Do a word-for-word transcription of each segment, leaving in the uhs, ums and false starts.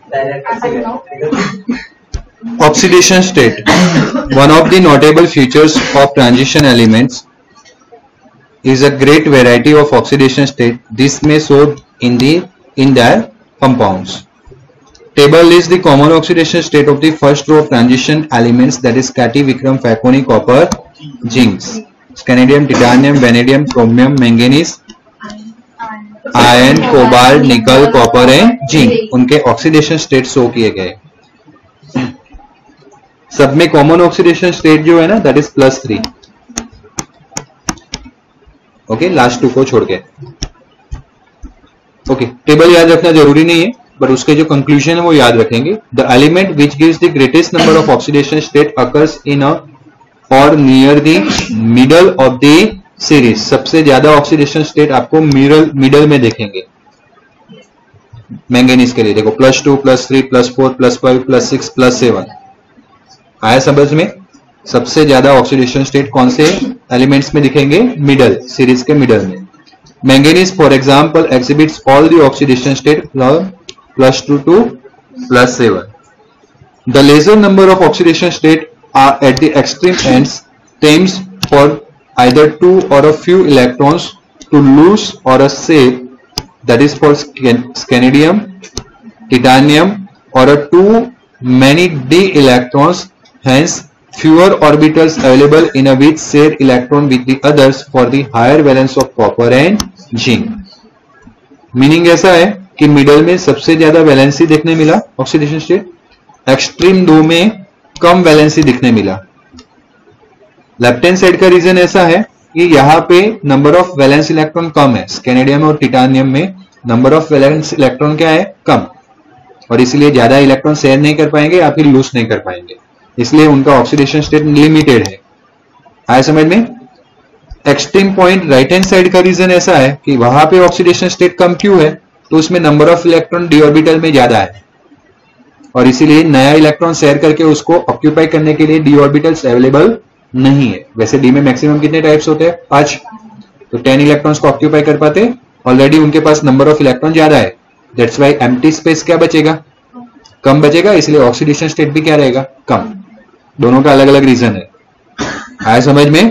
Oxidation state. One of the notable features of transition elements is a great variety of oxidation state. This may show in the in their compounds. Table lists the common oxidation state of the first row of transition elements, that is Cati, Vikram, Faconi, copper, zinc, scandium, titanium, vanadium, chromium, manganese, iron, cobalt, nickel, copper and zinc. उनके oxidation state show किए गए. सब में common oxidation state जो है ना, that is plus three. Okay, last two को छोड़ के. ओके, टेबल याद रखना जरूरी नहीं है, बट उसके जो कंक्लूजन है वो याद रखेंगे. The element which gives the greatest number of oxidation state occurs in a or near the middle of the series. सबसे ज्यादा ऑक्सीडेशन स्टेट आपको मिडल मिडल में देखेंगे. मैंगनीज के लिए देखो, plus two, plus three, plus four, plus five, plus six, plus seven. आया समझ में? सबसे ज्यादा ऑक्सीडेशन स्टेट कौन से एलिमेंट्स में दिखेंगे? मिडल, सीरीज के मिडल में. Manganese for example exhibits all the oxidation state plus two two plus seven. The lesser number of oxidation state are at the extreme ends stems for either two or a few electrons to lose or a shape, that is for scandium, titanium, or a too many d electrons, hence fewer orbitals available in a which share electron with the others for the higher valence of copper and zinc. Meaning ऐसा है कि middle में सबसे ज्यादा valency देखने मिला oxidation state, extreme दो में कम वैलेंसी दिखने मिला. लेफ्ट हैंड साइड का रीजन ऐसा है कि यहाँ पे नंबर ऑफ वैलेंस इलेक्ट्रॉन कम है. स्कैनेडियम और टिटानियम में नंबर ऑफ वैलेंस इलेक्ट्रॉन क्या है? कम, और इसलिए ज्यादा इलेक्ट्रॉन शेयर नहीं कर पाएंगे या फिर लूज नहीं कर पाएंगे, इसलिए उनका ऑक्सीडेशन स्टेट लिमिटेड है. आया समझ में? Extreme point right hand side का रीजन ऐसा है कि वहां पे ऑक्सीडेशन स्टेट कम क्यों है? तो उसमें number of electron D orbital में ज्यादा है, और इसीलिए नया इलेक्ट्रॉन शेयर करके उसको ऑक्यूपाई करने के लिए डी ऑर्बिटल्स अवेलेबल नहीं है. वैसे डी में मैक्सिमम कितने टाइप्स होते हैं? पांच. तो टेन इलेक्ट्रॉन्स को ऑक्यूपाई कर पाते, ऑलरेडी उनके पास नंबर ऑफ इलेक्ट्रॉन ज्यादा है. दैट्स व्हाई एम्प्टी स्पेस क्या बचेगा? कम बचेगा, इसलिए ऑक्सीडेशन स्टेट भी क्या रहेगा? कम. दोनों का अलग अलग रीजन है. आया समझ में?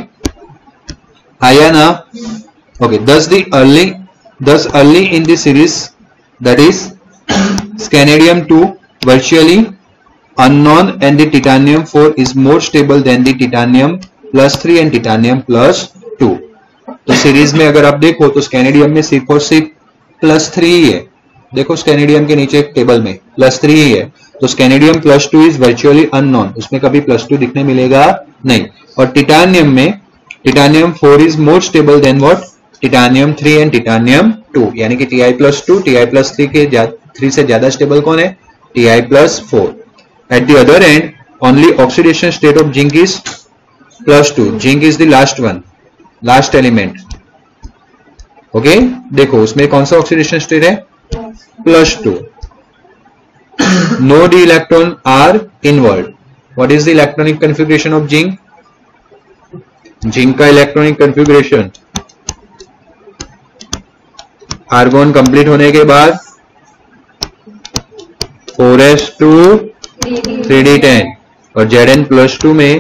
आया ना? Okay. Thus the early thus early in the series, that is scandium two virtually unknown and the titanium four is more stable than the titanium plus three and titanium plus two. तो series में अगर आप देखो तो स्कैनेडियम में सिर्फ और सिर्फ प्लस थ्री ही है. देखो स्कैनेडियम के नीचे टेबल में प्लस थ्री ही है. तो scandium plus two is virtually unknown, उसमें कभी प्लस टू दिखने मिलेगा नहीं. और टिटानियम में titanium four is more stable than what? Titanium three and titanium two. यानी कि T I plus two T I plus three के थ्री से ज्यादा स्टेबल कौन है? T I plus four. At the other end, only oxidation state of zinc is plus two. Zinc is the last one, last element. Okay? देखो उसमें कौन सा oxidation state है? plus two. No d electron are involved. What is the electronic configuration of zinc? Zinc का electronic configuration argon complete होने के बाद four S two three D ten, और Zn प्लस टू में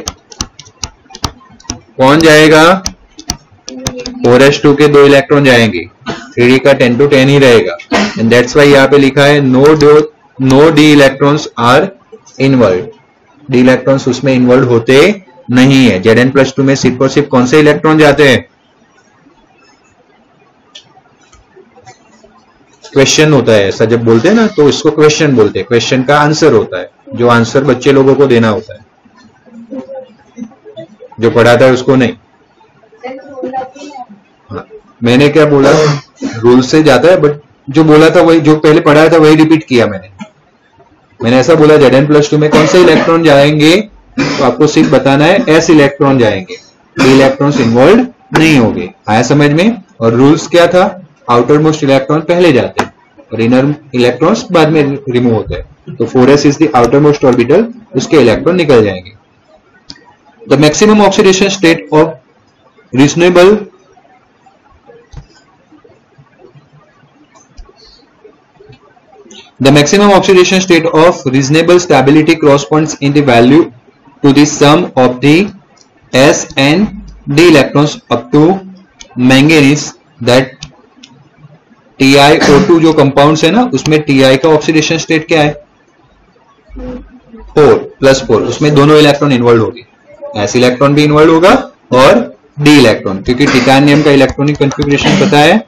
कौन जाएगा? फोर एस टू के दो इलेक्ट्रॉन जाएंगे, थ्री डी का टेन टू टेन ही रहेगा. एंड दैट्स वाई यहाँ पे लिखा है no do no d electrons are involve. D electrons उसमें इन्वॉल्व होते नहीं है. Zn प्लस टू में सिर्फ और सिर्फ कौन से इलेक्ट्रॉन जाते हैं? क्वेश्चन होता है ऐसा, जब बोलते हैं ना तो इसको क्वेश्चन बोलते हैं. क्वेश्चन का आंसर होता है, जो आंसर बच्चे लोगों को देना होता है, जो पढ़ाता है उसको नहीं. हाँ, मैंने क्या बोला? रूल से जाता है, बट जो बोला था वही, जो पहले पढ़ाया था वही रिपीट किया मैंने. मैंने ऐसा बोला Zn प्लस टू में कौन से इलेक्ट्रॉन जाएंगे, तो आपको सिर्फ बताना है एस इलेक्ट्रॉन जाएंगे, डी इलेक्ट्रॉन्स इन्वॉल्व नहीं होंगे. आया समझ में? और रूल्स क्या था? आउटर मोस्ट इलेक्ट्रॉन पहले जाते हैं और इनर इलेक्ट्रॉन्स बाद में रिमूव होते हैं. तो four s is the outermost orbital, उसके इलेक्ट्रॉन निकल जाएंगे. The maximum oxidation state of reasonable The maximum oxidation state of reasonable stability corresponds in the value to the sum of the S and D electrons up to manganese that T i O two जो compounds है ना उसमें Ti का oxidation state क्या है four plus four, उसमें दोनों electron involve होगी, एस इलेक्ट्रॉन भी इन्वॉल्व होगा और डी इलेक्ट्रॉन, क्योंकि टिटानियम का इलेक्ट्रॉनिक कॉन्फ़िगरेशन पता है,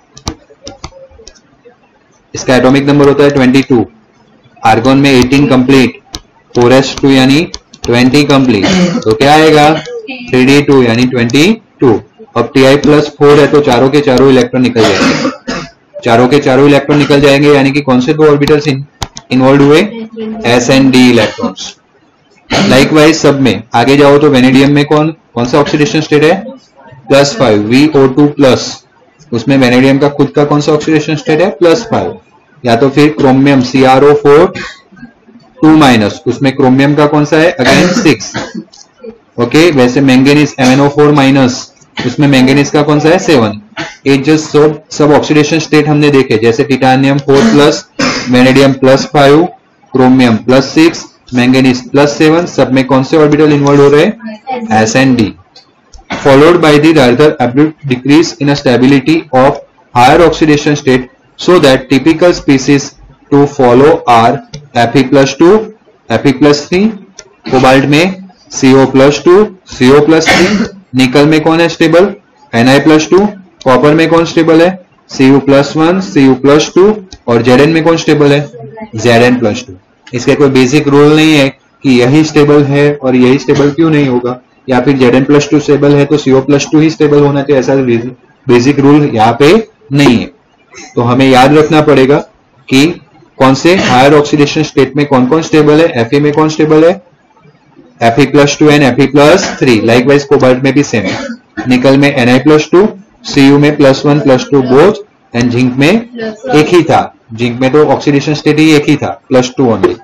इसका एटॉमिक नंबर होता है ट्वेंटी टू, आर्गन में eighteen complete, four S two यानी ट्वेंटी कंप्लीट, तो क्या आएगा थ्री डी टू यानी ट्वेंटी टू। अब Ti प्लस फोर है तो चारों के चारों इलेक्ट्रॉन निकल जाएंगे, चारों के चारों इलेक्ट्रॉन निकल जाएंगे यानी कि कौन से दो ऑर्बिटल्स इन्वॉल्व हुए, s and d electrons. Likewise सब में आगे जाओ तो वेनेडियम में कौन कौन सा ऑक्सीडेशन स्टेट है plus five, V O two plus, उसमें वेनेडियम का खुद का कौन सा ऑक्सीडेशन स्टेट है प्लस फाइव, या तो फिर chromium C R O four two minus, उसमें क्रोमियम का कौन सा है अगेन सिक्स, ओके। वैसे manganese M N O four minus, उसमें मैंगनीज का कौन सा है सेवन। ये जो सब सब ऑक्सीडेशन स्टेट हमने देखे, जैसे titanium four plus, vanadium plus five, chromium plus six, manganese plus seven, सब में कौन से ऑर्बिटल इन्वॉल्व हो रहे हैं s and d, followed by the rather abrupt decrease in a stability of higher oxidation state, so that typical species to follow are Fe plus two, Fe plus three, cobalt में C O plus two, C O plus three, निकल में कौन है stable Ni plus two, copper में कौन stable है Cu plus one, Cu plus two, और Zn में कौन स्टेबल है Zn plus two। इसके कोई बेसिक रूल नहीं है कि यही स्टेबल है और यही स्टेबल क्यों नहीं होगा, या फिर Zn प्लस टू स्टेबल है तो Co प्लस टू ही स्टेबल होना चाहिए, ऐसा बेसिक रूल यहाँ पे नहीं है। तो हमें याद रखना पड़ेगा कि कौन से हायर ऑक्सीडेशन स्टेट में कौन कौन स्टेबल है, Fe में कौन स्टेबल है Fe plus two and Fe plus three, likewise cobalt में भी सेम है, निकल में Ni प्लस टू, Cu में plus one plus two both, and zinc में एक ही था, जिंक में तो ऑक्सीडेशन स्टेट ही एक ही था plus two only.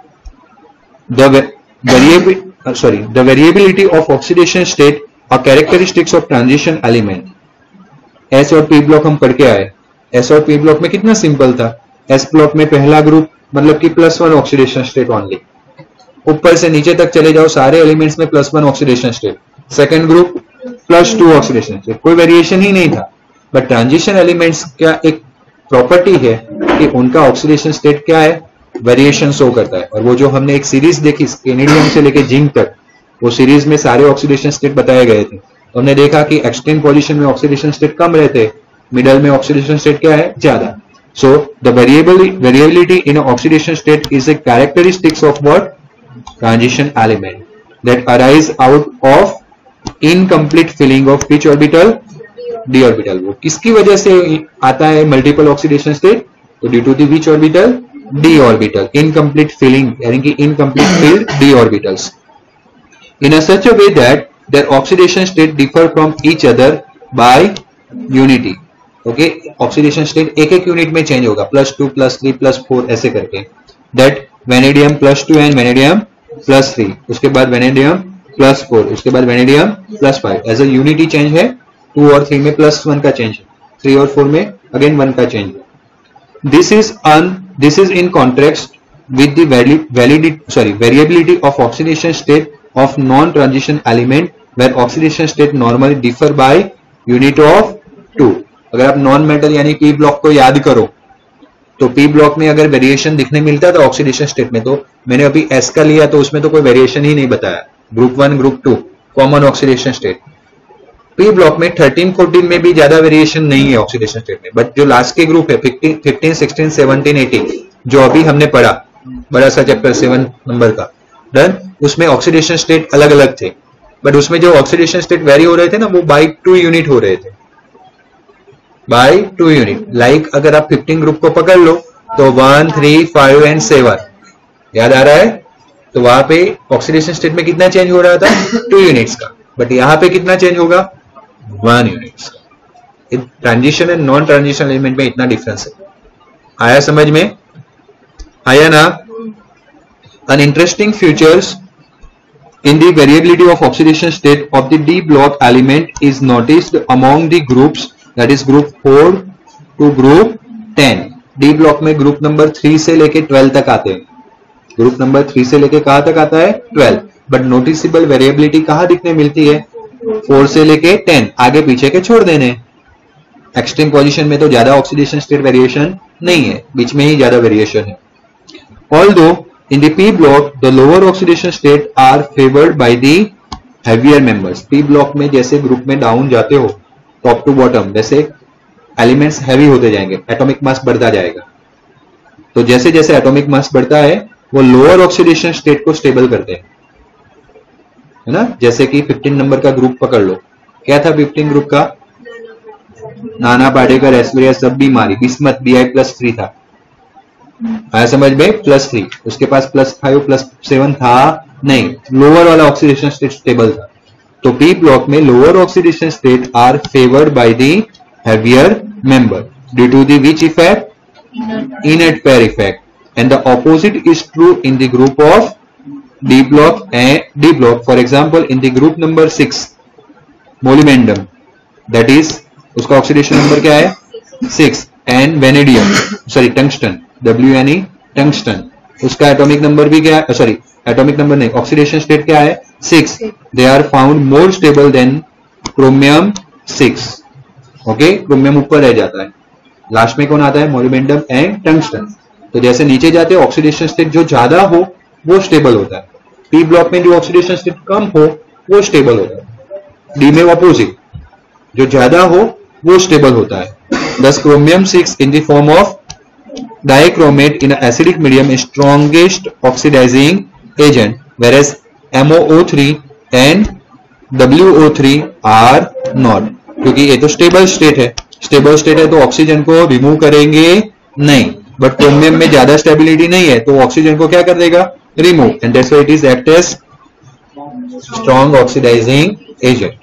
The variable sorry the variability of oxidation state or characteristics of transition element। S और P ब्लॉक हम पढ़ के आए, S और P ब्लॉक में कितना सिंपल था, S ब्लॉक में पहला ग्रुप मतलब कि plus one oxidation state only, ऊपर से नीचे तक चले जाओ सारे एलिमेंट्स में plus one oxidation state, second group plus two oxidation state, कोई वेरिएशन ही नहीं था। बट ट्रांजिशन एलिमेंट्स का एक प्रॉपर्टी है कि उनका ऑक्सीडेशन स्टेट क्या है वेरिएशन शो करता है, और वो जो हमने एक सीरीज देखी स्केनिडियम से लेके जिंक तक, वो सीरीज में सारे ऑक्सीडेशन स्टेट बताए गए थे, हमने देखा कि एक्सट्रीम पोजीशन में ऑक्सीडेशन स्टेट कम रहते, मिडल में ऑक्सीडेशन स्टेट क्या है ज्यादा। So the variable variability in oxidation state is a characteristics of what transition element that arise out of incomplete filling of which orbital d orbital. वो किसकी वजह से आता है मल्टीपल ऑक्सीडेशन स्टेट, तो due to the which orbital d orbital, incomplete filling यानी कि incomplete filled d orbitals in a such a way that their oxidation state differ from each other by unity। Okay, oxidation state एक एक unit में change होगा, plus two plus three plus four ऐसे करके, that vanadium plus two and vanadium plus three, उसके बाद vanadium plus four, उसके बाद vanadium plus five, as a unity change है, टू और थ्री में प्लस वन का चेंज है, थ्री और फोर में अगेन वन का चेंज है। This is un this is in contrast with the valid validity sorry variability of oxidation state of non-transition element, where oxidation state normally differ by unit of two। अगर आप non metal यानी P block को याद करो तो P block में अगर variation दिखने मिलता था ऑक्सीडेशन स्टेट में, तो मैंने अभी S का लिया तो उसमें तो कोई वेरिएशन ही नहीं बताया, group one group two common oxidation state. P block में थर्टीन फोर्टीन में भी ज्यादा वेरिएशन नहीं है ऑक्सीडेशन स्टेट में, बट जो लास्ट के ग्रुप है फिफ्टीन सिक्सटीन सेवनटीन एटीन जो अभी हमने पढ़ा, बड़ा सा चैप्टर सेवन नंबर का डन, उसमें ऑक्सीडेशन स्टेट अलग अलग थे, बट उसमें जो ऑक्सीडेशन स्टेट वेरी हो रहे थे ना वो बाई टू यूनिट हो रहे थे, बाई टू यूनिट। लाइक अगर आप फिफ्टीन ग्रुप को पकड़ लो तो one three five and seven याद आ रहा है, तो वहां पे ऑक्सीडेशन स्टेट में कितना चेंज हो रहा था टू यूनिट्स का, बट यहाँ पे कितना चेंज होगा one units. Transition and non transition element में इतना डिफरेंस है, आया समझ में, आया ना। An interesting features in the variability of oxidation state of the D block element is noticed among the groups, that is group four to group ten। D block में group number three से लेके twelve तक आते हैं। Group number three से लेके कहां तक आता है? ट्वेल्व। बट नोटिसेबल वेरिएबिलिटी कहां दिखने मिलती है? फोर से लेके टेन, आगे पीछे के छोड़ देने। एक्सट्रीम पोजीशन में तो ज्यादा ऑक्सीडेशन स्टेट वेरिएशन नहीं है, बीच में ही ज्यादा वेरिएशन है। Although in the p block the lower oxidation state are favoured by the heavier members. P block में जैसे ग्रुप में डाउन जाते हो टॉप टू बॉटम, वैसे एलिमेंट्स हैवी होते जाएंगे, एटॉमिक मास बढ़ता जाएगा। तो जैसे जैसे एटॉमिक मास बढ़ता है वो लोअर ऑक्सीडेशन स्टेट को स्टेबल करते हैं, है ना। जैसे कि फिफ्टीन नंबर का ग्रुप पकड़ लो, क्या था फिफ्टीन ग्रुप का? नाना पाटेकर, ऐश्वर्या, सब भी मारी, bismuth, B I plus three था, आया समझ में? प्लस थ्री, उसके पास प्लस फाइव प्लस सेवन था नहीं, लोअर वाला ऑक्सीडेशन स्टेट स्टेबल था। तो पी ब्लॉक में lower oxidation state are favoured by the heavier member due to the which effect? Inert pair effect. And the opposite is true in the group of D block and D block. For example, in the group number six, molybdenum, that is उसका oxidation number क्या है? Six. And vanadium, sorry tungsten, W यानी tungsten, उसका atomic number भी क्या है? Sorry atomic number नहीं, oxidation state क्या है? Six. They are found more stable than chromium six. Okay, chromium ऊपर रह जाता है, लास्ट में कौन आता है? Molybdenum and tungsten. तो जैसे नीचे जाते हैं ऑक्सीडेशन स्टेट जो ज्यादा हो वो स्टेबल होता है, पी ब्लॉक में जो ऑक्सीडेशन स्टेट कम हो वो स्टेबल होता है, डी में अपोजिट, जो ज्यादा हो वो स्टेबल होता है। Thus chromium six in the form of dichromate in acidic medium is strongest oxidising agent, whereas M O O three and W O three are not, क्योंकि ये तो स्टेबल स्टेट है। स्टेबल स्टेट है तो oxygen को remove करेंगे नहीं, but chromium में ज्यादा स्टेबिलिटी नहीं है तो ऑक्सीजन को क्या कर देगा? Remove, and that's why it is act as strong oxidising agent.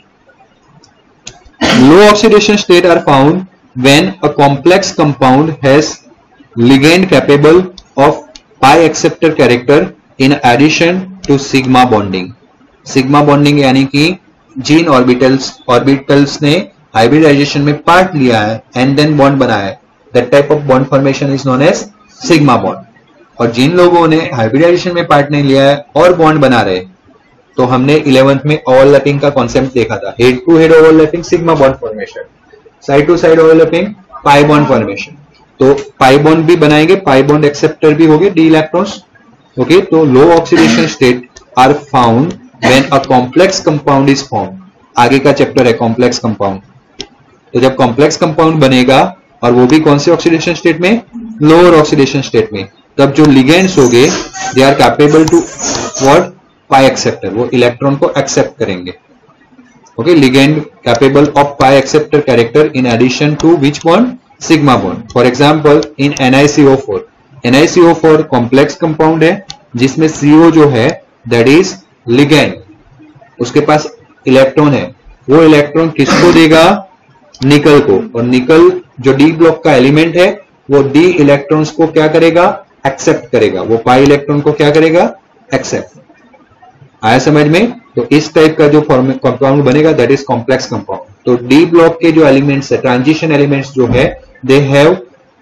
Low oxidation state are found when a complex compound has ligand capable of pi acceptor character in addition to sigma bonding. Sigma bonding यानी कि जीन orbitals orbitals ने hybridisation में part लिया है and then bond बनाया है, that type of bond formation is known as sigma bond. और जिन लोगों ने हाइब्रिडाइजेशन में पार्ट नहीं लिया है और बॉन्ड बना रहे, तो हमने इलेवेंथ में ओवरलैपिंग का कॉन्सेप्ट देखा था, head to head overlapping sigma bond formation, side to side overlapping pi bond formation. तो पाई बॉन्ड भी बनाएंगे, पाई बॉन्ड एक्सेप्टर भी होंगे, डी इलेक्ट्रॉन्स। ओके, तो low oxidation state are found when a complex compound is form. आगे का chapter है complex compound. तो जब कॉम्प्लेक्स कंपाउंड बनेगा और वो भी कौन से ऑक्सीडेशन स्टेट में? लोअर ऑक्सीडेशन स्टेट में, तब जो लिगेंड्स होंगे they are capable to what? Pi acceptor, वो इलेक्ट्रॉन को एक्सेप्ट करेंगे। Okay, ligand capable of pi acceptor character in addition to which bond? Sigma bond. For example in N I C O four, N I C O four complex compound है जिसमें सी ओ जो है that is ligand, उसके पास electron है, वो electron किसको देगा? निकल को। और निकल जो डी ब्लॉक का एलिमेंट है वो डी इलेक्ट्रॉन्स को क्या करेगा? एक्सेप्ट करेगा, वो पाई इलेक्ट्रॉन को क्या करेगा? एक्सेप्ट। आया समझ में? तो इस टाइप का जो कंपाउंड बनेगा दैट इज कॉम्प्लेक्स कंपाउंड। तो डी ब्लॉक के जो एलिमेंट्स है, ट्रांजिशन एलिमेंट्स जो है, दे हैव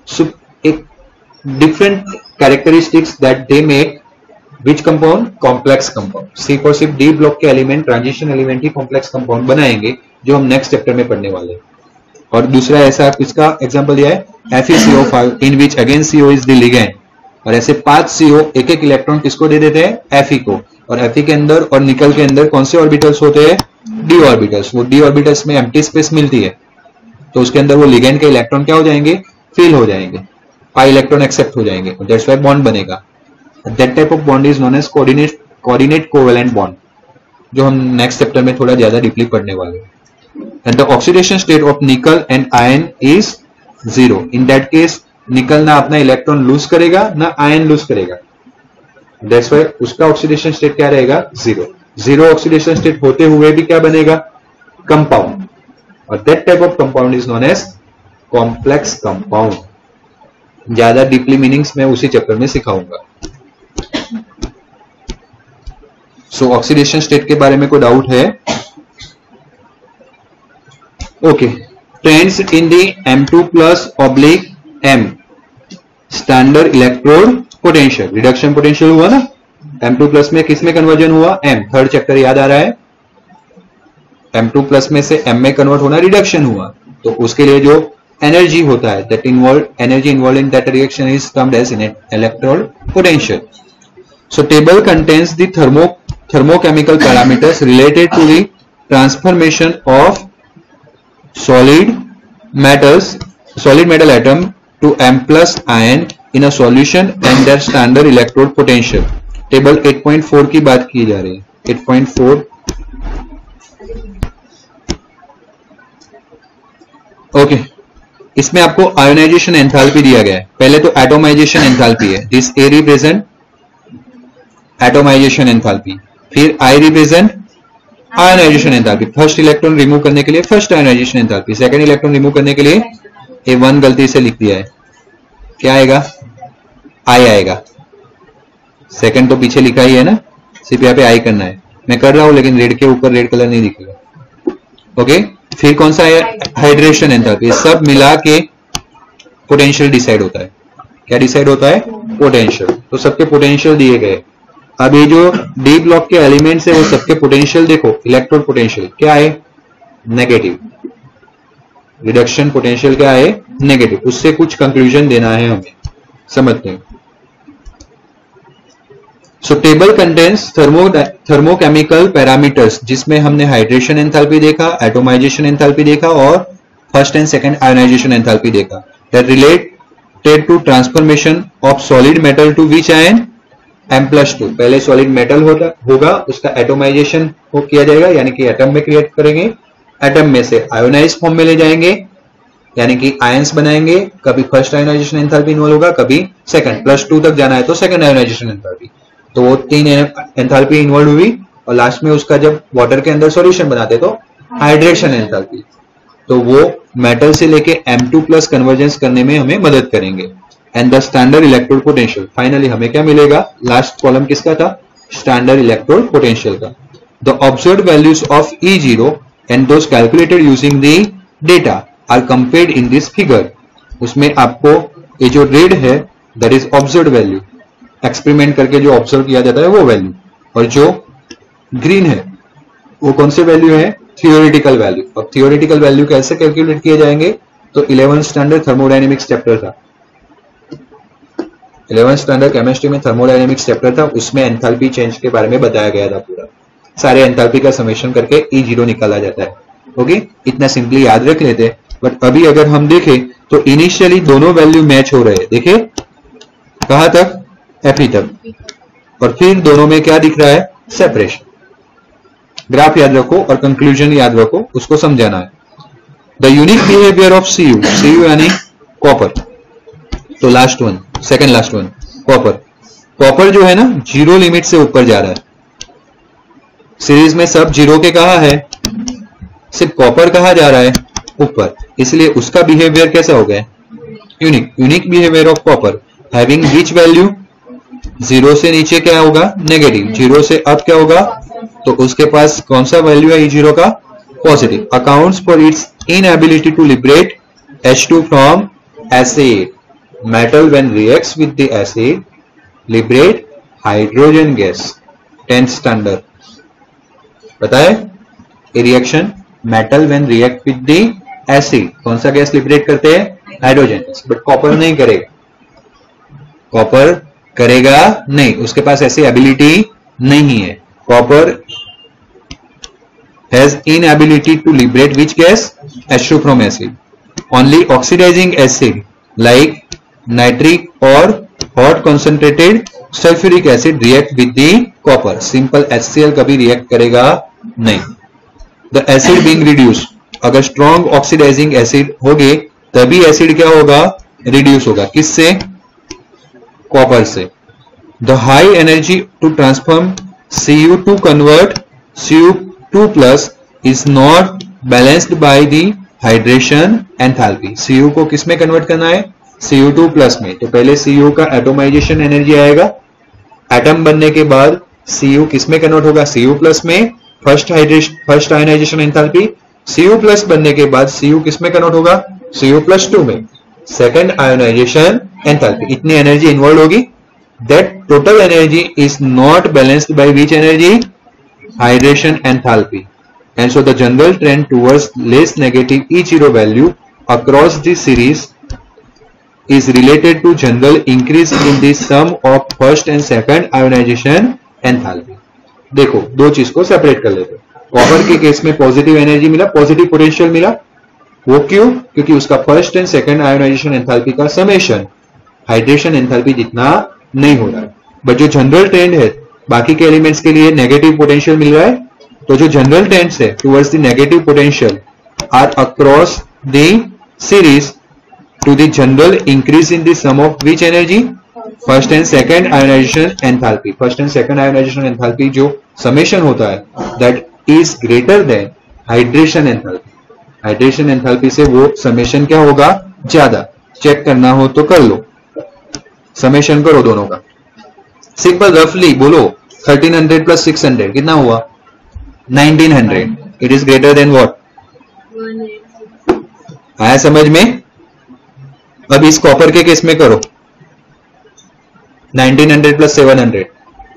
एक different characteristics that they make which compound? Complex compound. सिर्फ और सिर्फ डी ब्लॉक के एलिमेंट, ट्रांजिशन एलिमेंट ही कॉम्प्लेक्स कंपाउंड बनाएंगे, जो हम नेक्स्ट चैप्टर में पढ़ने वाले हैं। और दूसरा ऐसा इसका एग्जांपल दिया है F E C O five in which again C O is the ligand. और ऐसे पांच सी ओ, एक एक इलेक्ट्रॉन किसको दे देते हैं? एफ ई को। और एफ ई के अंदर और निकल के अंदर कौन से ऑर्बिटल्स होते हैं? D orbitals. वो डी ऑर्बिटल्स में एम्प्टी स्पेस मिलती है तो उसके अंदर वो लिगेंड के इलेक्ट्रॉन क्या हो जाएंगे? फिल हो जाएंगे, पाई इलेक्ट्रॉन एक्सेप्ट हो जाएंगे, दैट्स व्हाई बॉन्ड बनेगा। That type of bond is known as coordinate coordinate covalent bond, जो हम नेक्स्ट चैप्टर में थोड़ा ज्यादा डीपली पढ़ने वाले हैं। And the oxidation state of nickel and ion is zero. In that case nickel ना अपना इलेक्ट्रॉन लूज करेगा ना आयन लूज करेगा, दैट्स व्हाई उसका ऑक्सीडेशन स्टेट क्या रहेगा? जीरो। जीरो ऑक्सीडेशन स्टेट होते हुए भी क्या बनेगा? कंपाउंड। और that type of compound is known as complex compound. ज्यादा डीपली मीनिंग्स मैं उसी चैप्टर में सिखाऊंगा। सो ऑक्सीडेशन स्टेट के बारे में कोई डाउट है? Okay, trends in the M two plus oblique M standard electrode potential, reduction potential हुआ ना, एम टू प्लस में किस में कन्वर्जन हुआ, एम, थर्ड चैप्टर याद आ रहा है, एम टू प्लस में से एम में कन्वर्ट होना रिडक्शन हुआ, तो उसके लिए जो एनर्जी होता है, that involve energy involve in that reaction is termed as electrode potential. So table contains the thermo thermochemical parameters related to the transformation of solid metals solid metal atom to M plus ion in a solution and their standard electrode potential. Table eight point four की बात की जा रही है. Eight point four okay, इसमें आपको ionisation enthalpy दिया गया है. पहले तो एटोमाइजेशन एंथैल्पी है, this a represent atomisation enthalpy, फिर I represent ionisation enthalpy. First electron remove करने के लिए first ionisation enthalpy, second electron remove करने के लिए ए वन गलती से लिख दिया है, क्या आएगा, आई आएगा. सेकंड तो पीछे लिखा ही है ना, सिर्फ यहाँ पे आई करना है. मैं कर रहा हूं लेकिन रेड के ऊपर रेड कलर नहीं दिखेगा. ओके, फिर कौन सा है, हाइड्रेशन एंथैल्पी. सब मिला के पोटेंशियल डिसाइड होता है. क्या डिसाइड होता है, पोटेंशियल. तो सबके पोटेंशियल दिए गए. अब ये जो डी ब्लॉक के एलिमेंट्स है वो सबके पोटेंशियल देखो, इलेक्ट्रोड पोटेंशियल क्या है, नेगेटिव. रिडक्शन पोटेंशियल क्या है, नेगेटिव. उससे कुछ कंक्लूजन देना है हमें, समझते हैं. So table contains thermo thermochemical parameters, जिसमें हमने हाइड्रेशन एंथैल्पी देखा, एटोमाइजेशन एंथैल्पी देखा और first and second ionization enthalpy देखा. That related to transformation of solid metal to which ion, M plus two. पहले सॉलिड मेटल होता होगा, उसका एटोमाइजेशन हो किया जाएगा, यानी कि एटम में क्रिएट करेंगे, एटम में से आयोनाइज फॉर्म में ले जाएंगे, यानी कि आयंस बनाएंगे. कभी फर्स्ट आयोनाइजेशन एंथैल्पी इन्वॉल्व होगा, कभी सेकंड, प्लस टू तक जाना है तो सेकंड आयोनाइजेशन एंथैल्पी. तो वो तीन एंथैल्पी इन्वॉल्व हुई और लास्ट में उसका जब वाटर के अंदर सॉल्यूशन बनाते तो हाइड्रेशन एंथैल्पी. तो वो मेटल से लेके एम टू प्लस कन्वर्जेंस करने में हमें मदद करेंगे. And the standard electrode potential, finally हमें क्या मिलेगा, लास्ट कॉलम किसका था, स्टैंडर्ड इलेक्ट्रोड पोटेंशियल का. The observed values of E zero and those calculated using the data are compared in this figure. उसमें आपको ये जो रेड है that is observed value, experiment करके जो ऑब्जर्व किया जाता है वो वैल्यू, और जो ग्रीन है वो कौन से वैल्यू है, थियोरेटिकल वैल्यू. अब थियोरेटिकल वैल्यू कैसे कैलकुलेट किए जाएंगे, तो इलेवेंथ स्टैंडर्ड थर्मोडायनेमिक्स चैप्टर था, इलेवेंथ स्टैंडर्ड केमिस्ट्री में थर्मोडायनेमिक्स चैप्टर था, उसमें एंथैल्पी चेंज के बारे में बताया गया था. पूरा सारे एंथैल्पी का समेशन करके ई जीरो निकाला जाता है. ओके, इतना सिंपली याद रख लेते. बट अभी अगर हम देखें तो इनिशियली दोनों वैल्यू मैच हो रहे हैं. देखिए कहां तक, एफी तक, और फिर दोनों में क्या दिख रहा है, सेपरेशन. ग्राफ याद रखो और कंक्लूजन याद रखो, उसको समझाना है. The unique behaviour of C U, C U यानी कॉपर. तो last one, second last one, copper. Copper जो है ना जीरो लिमिट से ऊपर जा रहा है. सीरीज में सब जीरो के कहा है, सिर्फ कॉपर कहा जा रहा है ऊपर, इसलिए उसका बिहेवियर कैसा हो गया, unique. Unique behaviour of copper having which value, zero से नीचे क्या होगा, नेगेटिव. जीरो से अब क्या होगा, तो उसके पास कौन सा वैल्यू है ई जीरो का, positive. Accounts for its inability to liberate H two from acid. Metal when reacts with the acid liberate hydrogen gas. Tenth standard पता है ये reaction, metal when react with the acid कौन सा gas liberate करते हैं, hydrogen. But copper नहीं करेगा, copper करेगा नहीं, उसके पास ऐसी एबिलिटी नहीं है. Copper has inability to liberate which gas, H two from acid. Only oxidizing acid like nitric और hot concentrated sulphuric acid react with the copper. Simple HCl कभी रिएक्ट करेगा नहीं. द एसिड बीइंग रिड्यूस, अगर strong oxidizing acid होगे तभी acid क्या होगा, reduce होगा. किससे, कॉपर से. The high energy to transform C U to convert C U two plus is not balanced by the hydration enthalpy. C U को किस में कन्वर्ट करना है, सी यू टू प्लस में. तो पहले सी यू का एटोमाइजेशन एनर्जी आएगा, एटम बनने के बाद सी यू किस में कन्वर्ट होगा, सी यू प्लस में. First hydration first ionisation enthalpy, C U plus बनने के बाद सी यू किस में कन्वर्ट होगा, सी यू प्लस टू में. सेकंड आयोनाइजेशन एंथैल्पी, इतनी एनर्जी इन्वॉल्व होगी. That total energy is not balanced by which energy? Hydration enthalpy. And so the general trend towards less negative E zero value across the series is related to general increase in the sum of first and second ionization enthalpy. देखो दो चीज को separate कर लेते हैं. Copper के case में positive energy मिला, पॉजिटिव पोटेंशियल मिला. वो क्यों? क्योंकि उसका first and second ionization enthalpy का समेशन हाइड्रेशन एंथैल्पी जितना नहीं हो रहा है. बट जो जनरल ट्रेंड है बाकी के एलिमेंट्स के लिए नेगेटिव पोटेंशियल मिल रहा है. तो जो जनरल ट्रेंड्स है towards the negative potential are across the series to the general increase in the sum of which energy? First and second ionization enthalpy. First and second ionization enthalpy जो summation होता है that is greater than hydration enthalpy. Hydration enthalpy से वो summation क्या होगा? ज्यादा. Check करना हो तो कर लो, summation करो दोनों का. सिंपल रफली बोलो thirteen hundred plus six hundred कितना हुआ? Nineteen hundred. It is greater than what? आया समझ में? अब इस कॉपर के केस में करो nineteen hundred plus seven hundred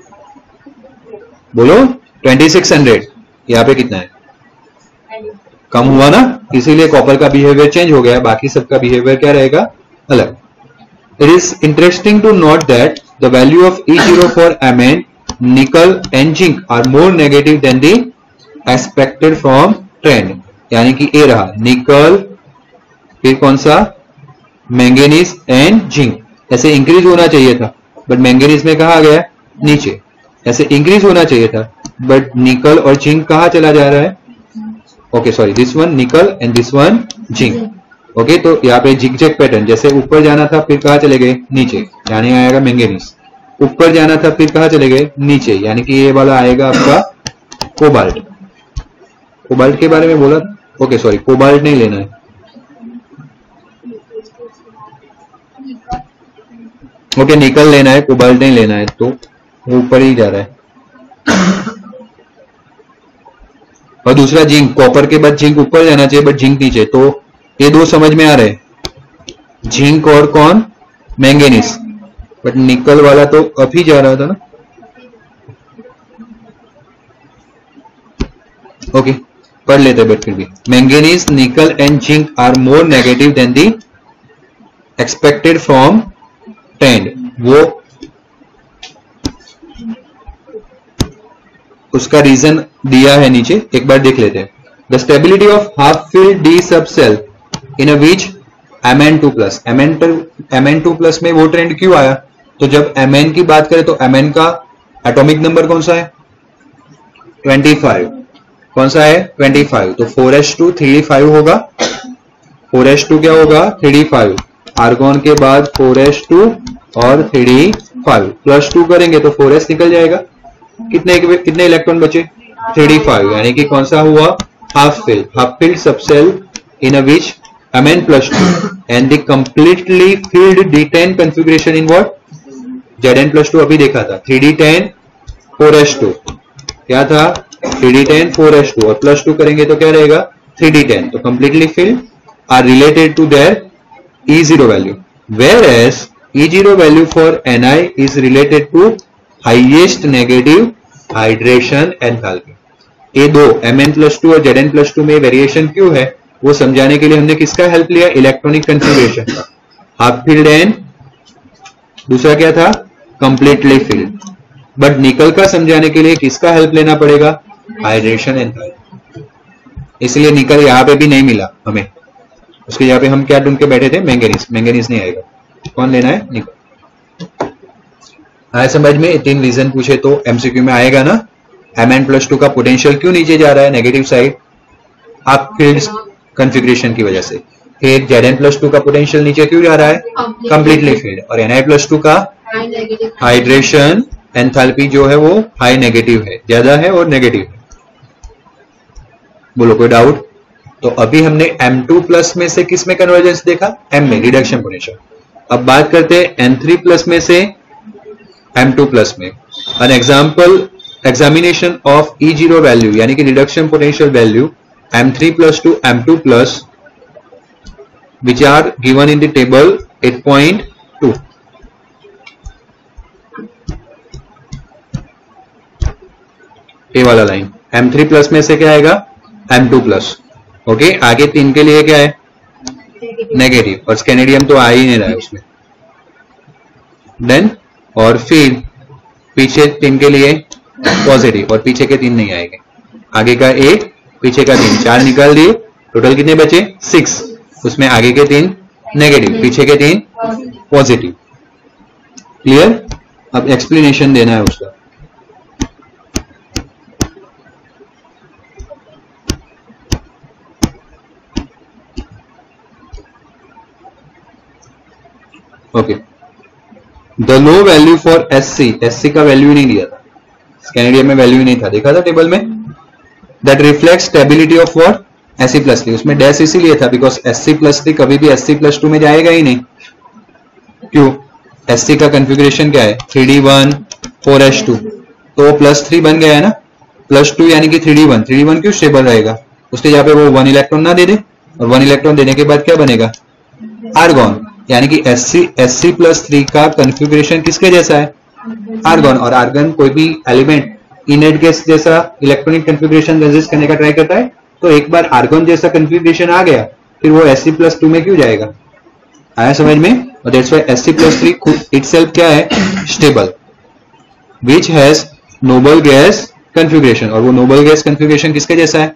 बोलो ट्वेंटी सिक्स हंड्रेड. यहां पे कितना है? कम हुआ ना, इसीलिए कॉपर का बिहेवियर चेंज हो गया. बाकी सबका बिहेवियर क्या रहेगा? अलग. It is interesting to note that the value of E zero for M N, nickel and zinc are more negative than the expected from trend. यानी कि ए रहा निकल, फिर कौन सा? Manganese and zinc. ऐसे इंक्रीज होना चाहिए था बट मैंगनीज में कहा गया? नीचे. ऐसे इंक्रीज होना चाहिए था बट निकल और जिंक कहा चला जा रहा है? Okay sorry, this one nickel and this one zinc. Okay, तो यहाँ पे जिग जैग पैटर्न, जैसे ऊपर जाना था फिर कहा चले गए? नीचे, यानी आएगा मैंगनीज. ऊपर जाना था फिर कहा चले गए? नीचे, यानी कि ये वाला आएगा आपका कोबाल्ट. कोबाल्ट के बारे में बोला? ओके सॉरी, कोबाल्ट नहीं लेना है. ओके okay, निकल लेना है, कोबाल्ट नहीं लेना है. तो वो ऊपर ही जा रहा है. और दूसरा जिंक, कॉपर के बाद जिंक ऊपर जाना चाहिए बट जिंक नीचे. तो ये दो समझ में आ रहे, जिंक और कौन? मैंगनीज. बट निकल वाला तो अभी जा रहा था ना. ओके okay, पढ़ लेते बट फिर भी. Manganese, nickel and zinc are more negative than the expected from trend. वो उसका रीजन दिया है नीचे, एक बार देख लेते हैं. The stability of half filled D subshell in a which M N two plus. M N two plus में वो ट्रेंड क्यों आया? तो जब एम एन की बात करें तो एम एन का एटॉमिक नंबर कौन सा है? Twenty five. कौन सा है? Twenty five. तो four H two three D five होगा. फोर एच टू क्या होगा? Three D five. आर्गोन के बाद फोर एच टू और three D five plus two करेंगे तो फोर एच निकल जाएगा. कितने कितने इलेक्ट्रॉन बचे? Three D five. यानी कि कौन सा हुआ? Half filled. Half filled subshell in a which Mn plus two and the completely filled D ten configuration in what? Zn plus two अभी देखा था. Three D ten four H two क्या था? Three D ten four H two और plus two करेंगे तो क्या रहेगा? Three D ten. तो completely filled are related to their E zero value, whereas E zero value for Ni is related to highest negative hydration enthalpy. ये दो Mn plus two और Zn plus two में variation क्यों है वो समझाने के लिए हमने किसका हेल्प लिया? इलेक्ट्रॉनिक कन्फिगरेशन का. हाफ फिल्ड एंड दूसरा क्या था? Completely filled. बट निकल का समझाने के लिए किसका हेल्प लेना पड़ेगा? Hydration enthalpy. इसलिए निकल यहां पे भी नहीं मिला हमें. उसके यहाँ पे हम क्या ढूंढ के बैठे थे? मैंगनीज. मैंगनीज नहीं आएगा. कौन लेना है? निकल. आया समझ में? तीन रीजन पूछे तो एमसीक्यू में आएगा ना. Mn प्लस टू का पोटेंशियल क्यों नीचे जा रहा है? नेगेटिव साइड, आप फील्ड कॉन्फ़िगरेशन की वजह से. फिर Zn प्लस टू का पोटेंशियल नीचे क्यों जा रहा है? Completely filled. और Ni प्लस टू का हाइड्रेशन एंथैल्पी जो है वो हाई नेगेटिव है, ज्यादा है और नेगेटिव है. बोलो कोई डाउट? तो अभी हमने एम टू प्लस में से किस में कन्वर्जेंस देखा? M में, रिडक्शन पोटेंशियल. अब बात करते हैं एन थ्री प्लस में से एम टू प्लस में. An example examination of E zero value यानी कि reduction potential value M three plus to M two plus which are given in the table eight point two. A वाला line M three plus में से क्या आएगा, M two plus. Okay, आगे तीन के लिए क्या है, नेगेटिव, और स्कैनेडियम तो आ ही नहीं रहा है उसमें। देन और फिर पीछे तीन के लिए पॉजिटिव, और पीछे के तीन नहीं आएंगे। आगे का एक, पीछे का तीन, चार निकाल दिए, टोटल कितने बचे, सिक्स। उसमें आगे के तीन नेगेटिव, पीछे के तीन पॉजिटिव। क्लियर? अब एक्सप्लेनेशन देना है उसका। Okay, the low value for S C, S C का वैल्यू नहीं दिया था, स्कैनेडियम में वैल्यू नहीं था, देखा था टेबल में। That reflect stability of what, S C plus three. उसमें डैश इसीलिए था because S C plus three कभी भी एस सी प्लस टू में जाएगा ही नहीं। क्यों? एस सी का कॉन्फ़िगरेशन क्या है, three D one four H two, तो प्लस थ्री बन गया है ना, प्लस टू यानी कि three D one. Three D one क्यों स्टेबल रहेगा, उसके जहाँ पे वो वन इलेक्ट्रॉन ना दे दे, और वन इलेक्ट्रॉन देने के बाद क्या बनेगा, आर्गॉन। यानी कि S C S C plus three का कॉन्फ़िगरेशन किसके जैसा है, आर्गॉन। और आर्गन कोई भी एलिमेंट इनेट गैस जैसा इलेक्ट्रॉनिक कॉन्फ़िगरेशन रेजिस्ट करने का ट्राई करता है, तो एक बार आर्गॉन जैसा कॉन्फ़िगरेशन आ गया, फिर वो एस सी प्लस टू में क्यों जाएगा। आया समझ में? और that's why S C plus three itself क्या है, stable, which has noble gas configuration. और वो नोबल गैस कॉन्फ़िगरेशन किसके जैसा है,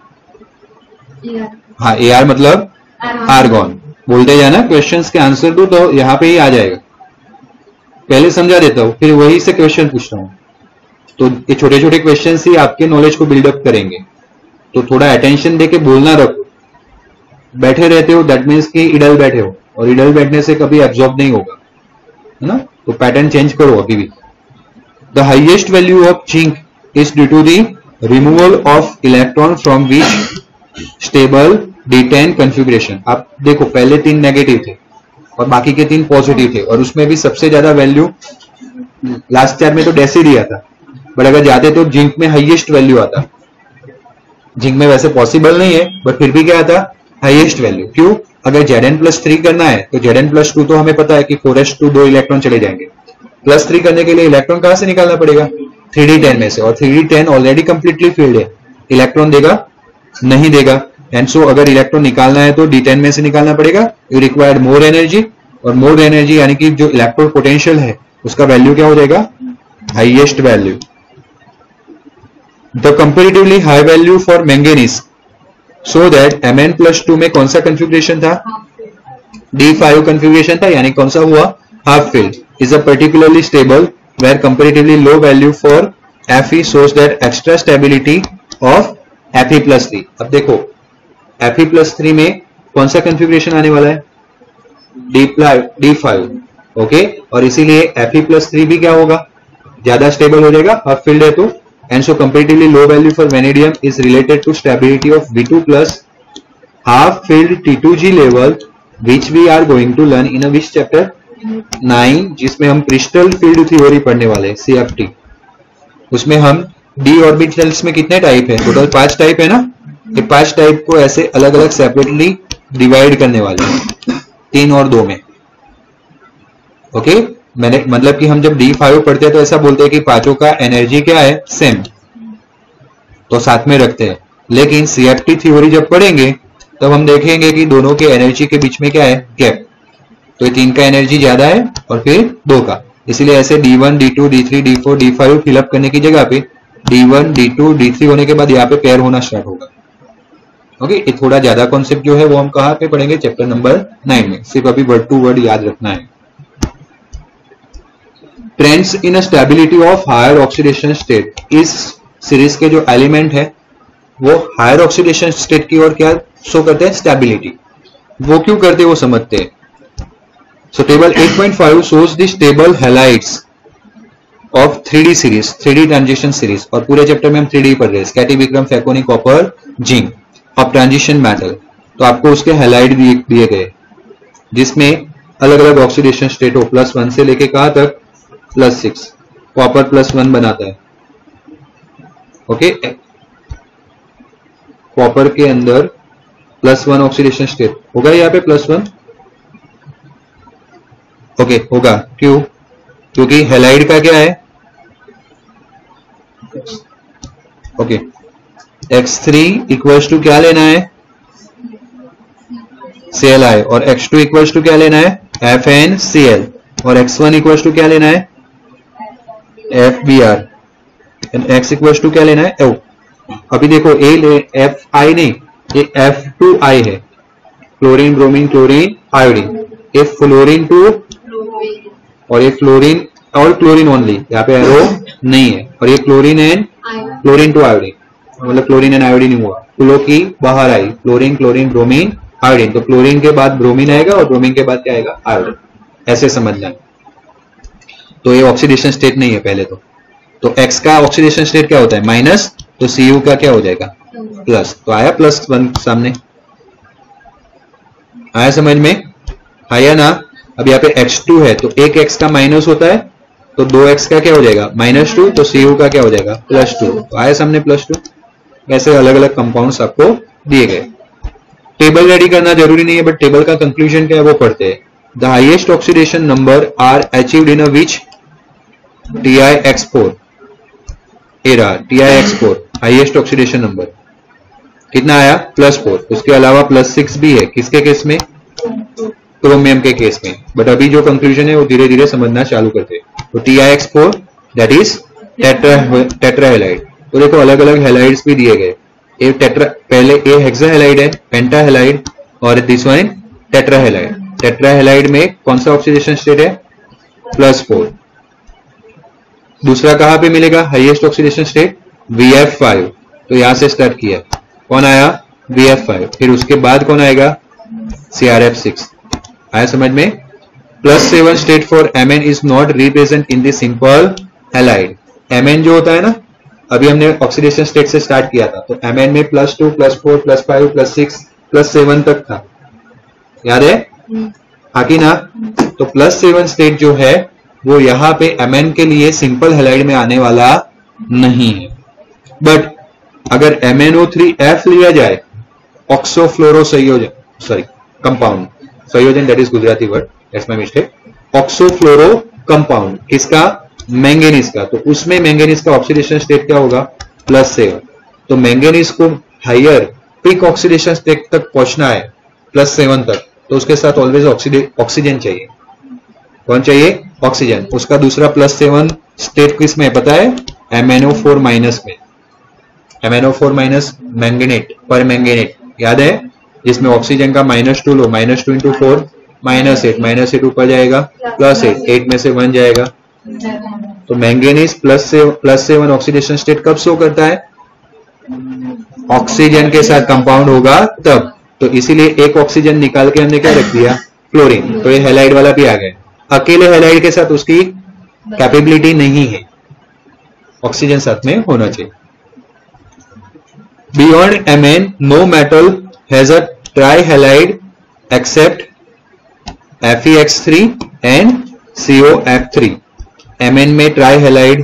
हाँ, ए आर मतलब आर्गॉन। बोलते जाना, क्वेश्चंस के आंसर दो तो यहां पे ही आ जाएगा। पहले समझा देता हूं, फिर वही से क्वेश्चन पूछता हूं, तो ये छोटे छोटे क्वेश्चंस ही आपके नॉलेज को बिल्डअप करेंगे। तो थोड़ा अटेंशन देके बोलना रखो। बैठे रहते हो दैट मीन्स कि इडल बैठे हो, और इडल बैठने से कभी एब्जॉर्ब नहीं होगा, है ना। तो पैटर्न चेंज करो अभी भी। The highest value of zinc is due to the removal of electron from which stable D ten configuration. आप देखो पहले तीन नेगेटिव थे और बाकी के तीन पॉजिटिव थे, और उसमें भी सबसे ज्यादा वैल्यू लास्ट चार में तो डैश ही दिया था, बट अगर जाते तो जिंक में हाईएस्ट वैल्यू आता। जिंक में वैसे पॉसिबल नहीं है, बट फिर भी क्या आता, हाईएस्ट वैल्यू। क्यों? अगर जेड एन प्लस थ्री करना है तो जेड एन प्लस टू तो हमें पता है कि फोर एच टू दो इलेक्ट्रॉन चले जाएंगे। प्लस थ्री करने के लिए इलेक्ट्रॉन कहां से निकालना पड़ेगा, थ्री डी टेन में से, और three D ten already completely filled है, इलेक्ट्रॉन देगा नहीं देगा। एंड सो अगर इलेक्ट्रॉन निकालना है तो डी टेन में से निकालना पड़ेगा। यू रिक्वायर्ड मोर एनर्जी, और मोर एनर्जी यानी कि जो इलेक्ट्रोड पोटेंशियल है उसका वैल्यू क्या हो जाएगा, highest value. The comparatively high value for manganese, so that M N plus two में कौन सा कॉन्फ़िगरेशन था, डी फाइव कॉन्फ़िगरेशन था, यानी कौन सा हुआ, half filled, is a particularly stable where comparatively low value for Fe shows that extra stability of Fe plus three. अब देखो Fe plus थ्री में कौन सा कॉन्फ़िगरेशन आने वाला है, डी फाइव। ओके, और इसीलिए Fe plus थ्री भी क्या होगा, ज्यादा स्टेबल हो जाएगा, हाफ फील्ड है तो। And so comparatively low value for vanadium is related to stability of V two plus half filled T two G level, which we are going to learn in a which chapter, nine, जिसमें हम crystal field theory पढ़ने वाले हैं, C F T. उसमें हम D orbitals में कितने type है, टोटल पांच टाइप है ना। ये पांच टाइप को ऐसे अलग अलग सेपरेटली डिवाइड करने वाले हैं, तीन और दो में। ओके, मैंने मतलब कि हम जब डी फाइव पढ़ते हैं तो ऐसा बोलते हैं कि पांचों का एनर्जी क्या है, सेम, तो साथ में रखते हैं। लेकिन सीएफटी थ्योरी जब पढ़ेंगे तब हम देखेंगे कि दोनों के एनर्जी के बीच में क्या है, गैप। तो तीन का एनर्जी ज्यादा है और फिर दो का, इसलिए ऐसे D one, D two, D three, D four, D five fill up करने की जगह पे D one, D two, D three होने के बाद यहाँ पे पेयर होना स्टार्ट होगा। ओके, ये थोड़ा ज्यादा कॉन्सेप्ट जो है वो हम कहाँ पे पढ़ेंगे, चैप्टर नंबर नाइन में। सिर्फ अभी वर्ड टू वर्ड याद रखना है। Trends in a stability of higher oxidation state, इस सीरीज के जो एलिमेंट है वो हायर ऑक्सीडेशन स्टेट की ओर क्या शो करते हैं, स्टेबिलिटी। वो क्यों करते हैं वो समझते हैं। So table eight point five shows the stable halides of three D series, three D transition series, और पूरे चैप्टर में हम थ्री डी पढ़ रहे हैं, स्कैटी, विक्रम, फैकोनी, copper, zinc of transition metal. तो आपको उसके हैलाइड दिए गए जिसमें अलग अलग ऑक्सीडेशन स्टेट हो, प्लस वन से लेके कहां तक, plus six. Copper plus one बनाता है। ओके, कॉपर के अंदर प्लस वन ऑक्सीडेशन स्टेट होगा यहाँ पे, प्लस वन। ओके होगा, क्यों? क्योंकि हेलाइड का क्या है, okay X three equals to क्या लेना है, सी एल आई, और एक्स टू इक्वल्स टू क्या लेना है, एफ एन सी एल, और एक्स वन इक्वल्स टू क्या लेना है, F B R, and X equals to क्या लेना है, ओ। अभी देखो ए ले एफ आई नहीं, ये एफ टू आई है, क्लोरीन ब्रोमीन क्लोरीन आयोडीन, ये फ्लोरीन टू, और ये फ्लोरीन और क्लोरीन ओनली, यहाँ पे एरो नहीं है, और ये chlorine and chlorine to iodine, मतलब क्लोरीन एंड आयोडीन नहीं हुआ, फ्लो की बाहर आई, क्लोरीन क्लोरीन ब्रोमीन आयोडीन, तो क्लोरीन के बाद ब्रोमीन आएगा और ब्रोमीन के बाद क्या आएगा, आयोडीन, ऐसे समझना है। तो ये ऑक्सीडेशन स्टेट नहीं है पहले तो। तो एक्स का ऑक्सीडेशन स्टेट क्या होता है, माइनस, तो सी यू का क्या हो जाएगा, प्लस, तो आया प्लस वन सामने, आया समझ में, आया ना। अब यहाँ पे एक्स टू है तो एक एक्स का माइनस होता है, तो दो एक्स का क्या हो जाएगा, माइनस टू, तो सी यू का क्या हो जाएगा, प्लस टू, तो आया सामने प्लस टू। ऐसे अलग अलग कंपाउंड्स आपको दिए गए। टेबल रेडी करना जरूरी नहीं है, बट टेबल का कंक्लूजन क्या है वो पढ़ते हैं। The highest oxidation number are achieved in a which, T I X four, एरा T I X four highest oxidation number कितना आया, प्लस फोर। उसके अलावा प्लस सिक्स भी है, किसके केस में, क्रोमियम के केस में, बट अभी जो कंक्लूजन है वो धीरे धीरे समझना चालू करते हैं। तो T I X four that is tetrahalide. तो देखो अलग अलग हेलाइड्स भी दिए गए, ए टेट्रा, पहले ए हेक्साहेलाइड है, पेंटाहेलाइड, और दिस वन टेट्राहेलाइड। टेट्राहेलाइड में कौन सा ऑक्सीडेशन स्टेट है, प्लस फोर। दूसरा कहां पे मिलेगा highest oxidation state, V F five. तो यहां से स्टार्ट किया, कौन आया, वी एफ फाइव, फिर उसके बाद कौन आएगा, सी आर एफ सिक्स। आया समझ में। Plus seven state for M N is not represent in the simple halide. M N जो होता है ना, अभी हमने ऑक्सीडेशन स्टेट से स्टार्ट किया था, तो एम एन में plus two plus four plus five plus six plus seven तक था, याद है, हाकी ना। तो प्लस सेवन स्टेट जो है वो यहां पे एम एन के लिए सिंपल हैलाइड में आने वाला नहीं है। बट अगर M N O three F लिया जाए, ऑक्सोफ्लोरो संयोजन, सॉरी कंपाउंड, संयोजन that is Gujarati word, that's my mistake, oxofluoro compound, किसका, मैंगनीज का। तो उसमें मैंगनीज का ऑक्सीडेशन स्टेट क्या होगा, प्लस सेवन। तो मैंगनीज को हायर पीक ऑक्सीडेशन स्टेट तक पहुंचना है, प्लस सेवन तक, तो उसके साथ ऑलवेज ऑक्सीजन चाहिए। कौन चाहिए, ऑक्सीजन। उसका दूसरा प्लस सेवन स्टेट किस में पता है, M N O four minus में, M N O four minus manganate, permanganate याद है, जिसमें ऑक्सीजन का माइनस टू लो, minus two into four minus eight, minus eight ऊपर जाएगा प्लस एट, एट में से वन जाएगा। तो मैंगनीज प्लस से प्लस सेवन ऑक्सीडेशन स्टेट कब शो करता है, ऑक्सीजन के साथ कंपाउंड होगा तब। तो इसीलिए एक ऑक्सीजन निकाल के हमने क्या रख दिया, फ्लोरीन। तो ये हैलाइड वाला भी आ गया। अकेले हैलाइड के साथ उसकी कैपेबिलिटी नहीं है, ऑक्सीजन साथ में होना चाहिए। Beyond M N no metal has a trihalide except F E X three and C O F three. M N में ट्राइहैलाइड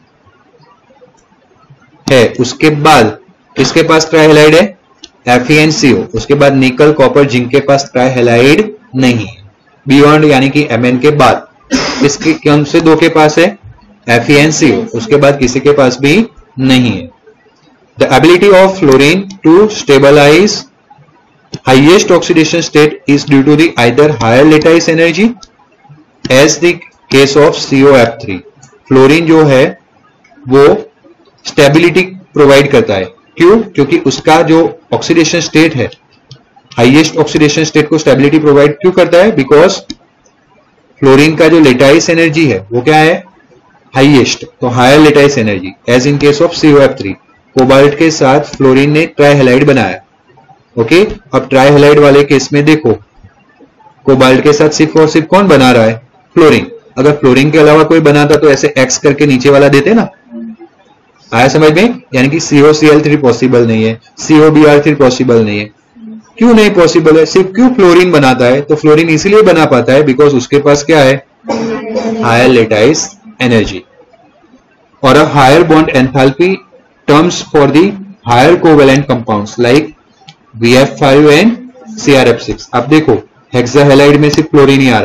है, उसके बाद किसके पास ट्राइहैलाइड है, एफ ई एन सी ओ। उसके बाद निकल कॉपर जिंक के पास ट्राइहैलाइड नहीं है। बियॉन्ड यानी कि एम एन के बाद किसके, कौन से दो के पास है, एफ ई एन सी ओ। उसके बाद किसी के पास भी नहीं है। The ability of fluorine to stabilize highest oxidation state is due to the either higher lattice energy as the case of C O F three. Fluorine जो है वो स्टेबिलिटी प्रोवाइड करता है, क्यों, क्योंकि उसका जो ऑक्सीडेशन स्टेट है, हाईएस्ट ऑक्सीडेशन स्टेट को स्टेबिलिटी प्रोवाइड क्यों करता है, बिकॉज फ्लोरीन का जो लेटाइस एनर्जी है वो क्या है, हाईएस्ट, तो higher lattice energy as in case of C O F three. Cobalt के साथ फ्लोरीन ने ट्राइहैलाइड बनाया, ओके। अब ट्राइहैलाइड वाले केस में देखो, कोबाल्ट के साथ सिर्फ और सिर्फ कौन बना रहा है, फ्लोरीन। अगर फ्लोरीन के अलावा कोई बनाता तो ऐसे एक्स करके नीचे वाला देते ना, आया समझ में। यानी कि C O C L three possible नहीं है, C O B R three possible नहीं है। क्यों नहीं पॉसिबल है, सिर्फ क्यों फ्लोरीन बनाता है, तो फ्लोरीन इसीलिए बना पाता है बिकॉज उसके पास क्या है, हायर लेटाइस एनर्जी और a higher bond enthalpy terms for the higher covalent compounds like V F five and C R F six. अब देखो हेक्साहेलाइड में सिर्फ फ्लोरीन ही आ रहा है,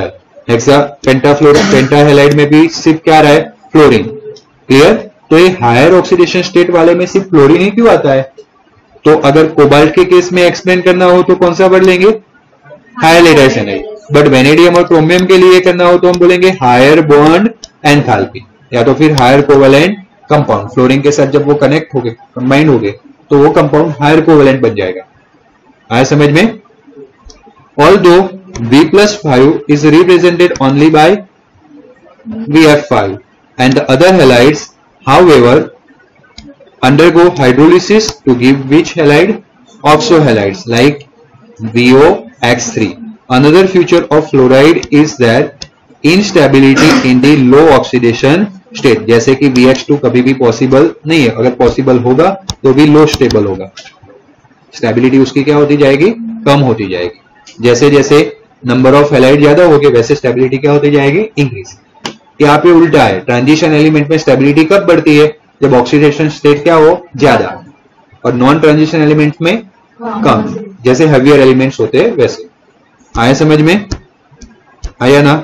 हेक्सा पेंटाफ्लोर पेंटा हैलाइड में भी सिर्फ क्या रहा है, फ्लोरीन। क्लियर? तो ये हायर ऑक्सीडेशन स्टेट वाले में सिर्फ फ्लोरीन ही क्यों आता है? तो अगर कोबाल्ट के केस में एक्सप्लेन करना हो तो कौन सा वर्ड लेंगे, हायर लेटर एनाइड। बट वेनेडियम और क्रोमियम के लिए करना हो तो हम बोलेंगे हायर बॉन्ड एंथैल्पी या तो फिर हायर कोवेलेंट कंपाउंड। फ्लोरीन के साथ जब वो कनेक्ट हो गए, कंबाइंड हो गए, तो वो कंपाउंड हायर कोवेलेंट बन जाएगा। आया समझ में? Although V plus five is represented only by V F five and the other halides, however, undergo hydrolysis to give which halide? Oxohalides like V O X three. Another feature of fluoride is that instability in the low oxidation state. जैसे कि V H two कभी भी possible नहीं है, अगर possible होगा तो भी लो स्टेबल होगा, स्टेबिलिटी उसकी क्या होती जाएगी, कम होती जाएगी। जैसे जैसे नंबर ऑफ हैलाइड ज्यादा हो गए वैसे स्टेबिलिटी क्या होती जाएगी, इंक्रीज। यहाँ पे उल्टा है, ट्रांजिशन एलिमेंट में स्टेबिलिटी कब बढ़ती है, जब ऑक्सीडेशन स्टेट क्या हो, ज्यादा, और नॉन ट्रांजिशन एलिमेंट में कम, जैसे हेवियर एलिमेंट्स होते हैं वैसे। आया समझ में? आया ना?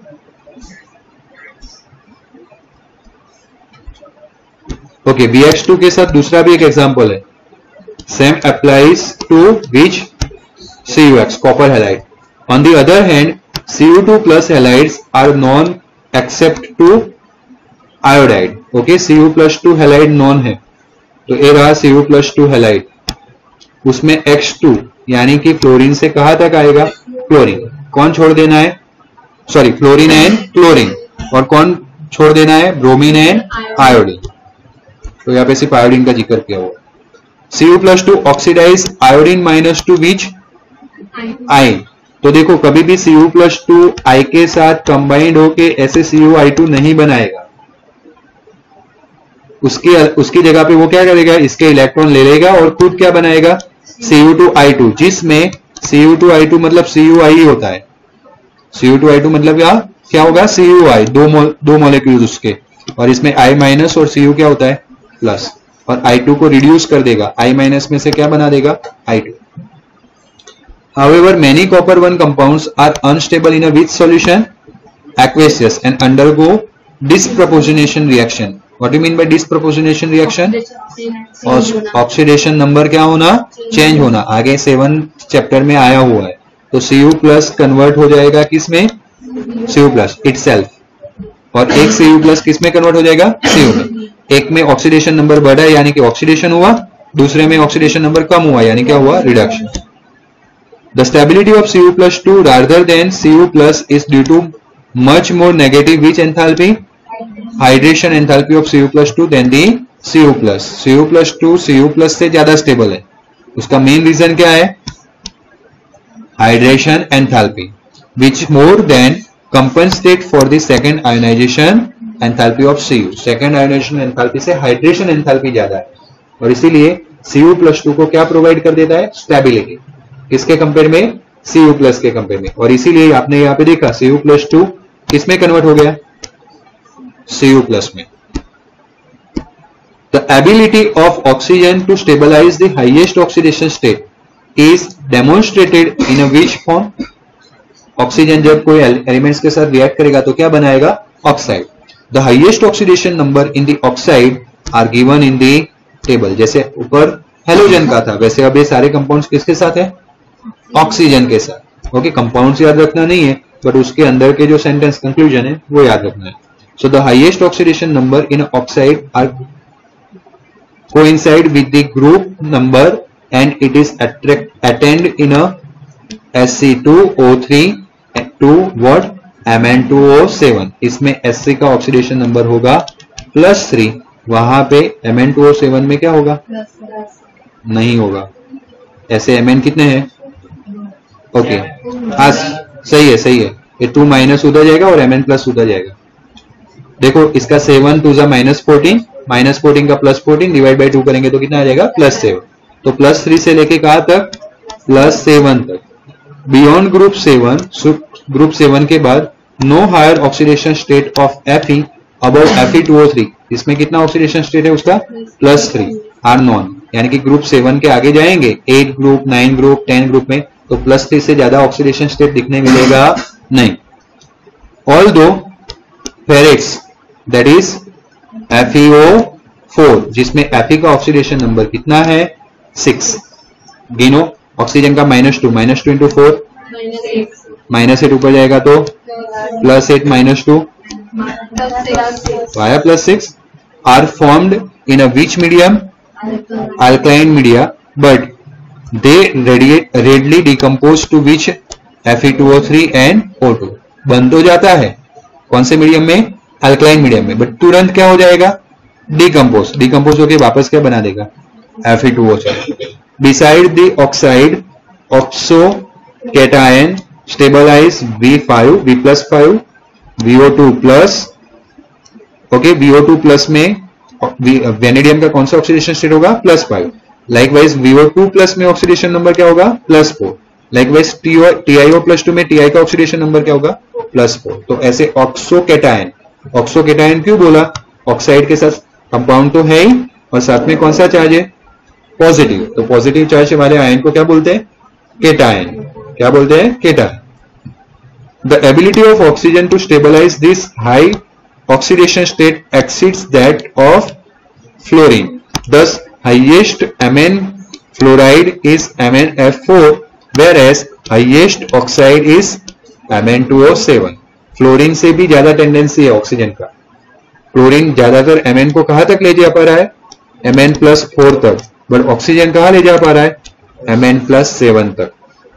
ओके, B H टू के साथ दूसरा भी एक एग्जांपल है। Same applies to which C U X, copper halide. On the other hand, C U two plus halides are non except to iodide. Okay, C U plus two halide non है, तो ये रहा C U plus two halide। उसमें X two यानी कि fluorine से कहां तक आएगा, क्लोरीन। कौन छोड़ देना है, सॉरी फ्लोरीन एंड क्लोरीन, और कौन छोड़ देना है, ब्रोमीन एंड आयोडीन। तो यहाँ पे सिर्फ आयोडीन का जिक्र किया हुआ। C U plus two oxidize iodine minus to which ion. तो देखो कभी भी C U plus two I के साथ कंबाइंड होके ऐसे C U I टू नहीं बनाएगा, उसकी उसकी जगह पे वो क्या करेगा, इसके इलेक्ट्रॉन ले लेगा और खुद क्या बनाएगा, C U two I two, जिसमें C U two I two मतलब C U I ही होता है। C U two I two मतलब क्या क्या होगा, C U I, दो मो, दो मॉलिक्यूल उसके, और इसमें I माइनस और C U क्या होता है, प्लस, और I टू को रिड्यूस कर देगा, I माइनस में से क्या बना देगा, I two. However, many copper one compounds are unstable in a weak solution, aqueous, and undergo disproportionation reaction. What do you mean by disproportionation reaction? Oxidation number क्या होना, चेंज होना। आगे सेवन चैप्टर में आया हुआ है। तो C U plus कन्वर्ट हो जाएगा किसमें, C U plus itself, और एक C U plus किसमें कन्वर्ट हो जाएगा, C U में। एक में ऑक्सीडेशन नंबर बढ़ा यानी कि ऑक्सीडेशन हुआ, दूसरे में ऑक्सीडेशन नंबर कम हुआ यानी क्या हुआ, reduction. The stability of C U plus two rather than C U plus is due to much more negative which enthalpy? Hydration enthalpy of C U plus two than the C U plus. C U plus two C U plus से ज्यादा stable है। उसका main reason क्या है, hydration enthalpy, which more than compensate for the second ionization enthalpy of C U. second ionization enthalpy से hydration enthalpy ज्यादा है, और इसीलिए C U plus टू को क्या प्रोवाइड कर देता है, स्टेबिलिटी। किसके कंपेयर में, C U plus के कंपेयर में। और इसीलिए आपने यहां पे देखा C U plus टू किसमें कन्वर्ट हो गया, C U plus में। The ability of oxygen to stabilize the highest oxidation state is demonstrated in a which form? Oxygen जब कोई एलिमेंट्स के साथ रिएक्ट करेगा तो क्या बनाएगा, oxide. The highest oxidation number in the oxide are given in the table. जैसे ऊपर हेलोजन का था, वैसे अब ये सारे कंपाउंड्स किसके साथ है, ऑक्सीजन के साथ। ओके, कंपाउंड्स याद रखना नहीं है, बट उसके अंदर के जो सेंटेंस कंक्लूजन है वो याद रखना है। So the highest oxidation number in oxide are coincide with the group number and it is attend in a S C two O three two what M N two O seven. इसमें S C का oxidation number होगा plus three, वहां पे M N two O seven में क्या होगा, नहीं होगा। ऐसे M N कितने हैं, ओके हाँ सही है सही है, ये टू माइनस उधर जाएगा और M N प्लस उधर जाएगा। देखो इसका सेवन टू जा माइनस फोर्टीन, माइनस फोर्टीन का plus fourteen divide by two करेंगे तो कितना आ जाएगा, प्लस सेवन। तो प्लस थ्री से लेके कहां तक, प्लस सेवन तक। Beyond group seven, group seven के बाद no higher oxidation state of Fe above Fe two O three. इसमें कितना ऑक्सीडेशन स्टेट है उसका, प्लस थ्री, आर नॉन। यानी कि ग्रुप सेवन के आगे जाएंगे, eight group, nine group, ten group में, तो प्लस थ्री से ज्यादा ऑक्सीडेशन स्टेट दिखने मिलेगा नहीं। Although ferrates that is F E O four, जिसमें Fe का ऑक्सीडेशन नंबर कितना है सिक्स। गिनो ऑक्सीजन का minus two, minus two into four minus eight, ऊपर जाएगा तो plus eight minus two via plus six, are formed in a which medium alkaline media but they readily decompose to which F E two O three and O two. बन तो जाता है कौन से medium में, अल्कलाइन मीडियम में, but तुरंत क्या हो जाएगा, डिकम्पोज, डिकम्पोज होकर वापस क्या बना देगा, F E two O three. Beside the oxide oxo cation stabilize V five, V plus five, V O two plus, okay V O two plus में वेनेडियम का कौन सा ऑक्सीडेशन स्टेट होगा, plus five. Likewise V O two plus में oxidation number क्या होगा, plus four. Likewise T I O plus two में T I का ऑक्सीडेशन नंबर क्या होगा, प्लस फोर। तो ऐसे ऑक्सो कैटायन, ऑक्सो कैटायन क्यों बोला, ऑक्साइड के साथ कंपाउंड तो है ही और साथ में कौन सा चार्ज है, पॉजिटिव। तो पॉजिटिव चार्ज वाले आयन को क्या बोलते हैं, केटायन। क्या बोलते हैं, cation. The ability of oxygen to stabilize this high oxidation state exceeds that of fluorine. Thus highest M N fluoride is M N F four whereas highest oxide is M N two O seven. Fluorine से भी ज्यादा tendency है oxygen का। Chlorine ज्यादातर Mn को कहां तक ले जा पा रहा है, Mn प्लस फोर तक, बट ऑक्सीजन कहां ले जा पा रहा है, Mn प्लस सेवन तक।